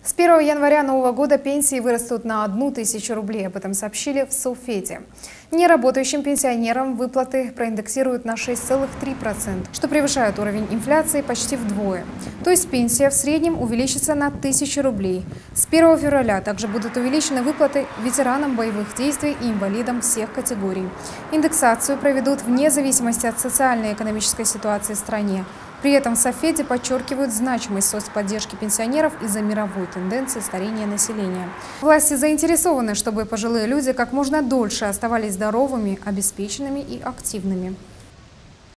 С 1 января нового года пенсии вырастут на 1000 рублей. Об этом сообщили в Совфеде. Неработающим пенсионерам выплаты проиндексируют на 6,3%, что превышает уровень инфляции почти вдвое. То есть пенсия в среднем увеличится на 1000 рублей. С 1 февраля также будут увеличены выплаты ветеранам боевых действий и инвалидам всех категорий. Индексацию проведут вне зависимости от социальной и экономической ситуации в стране. При этом в Совфеде подчеркивают значимость соцподдержки пенсионеров из-за мировой тенденции старения населения. Власти заинтересованы, чтобы пожилые люди как можно дольше оставались здоровыми, обеспеченными и активными.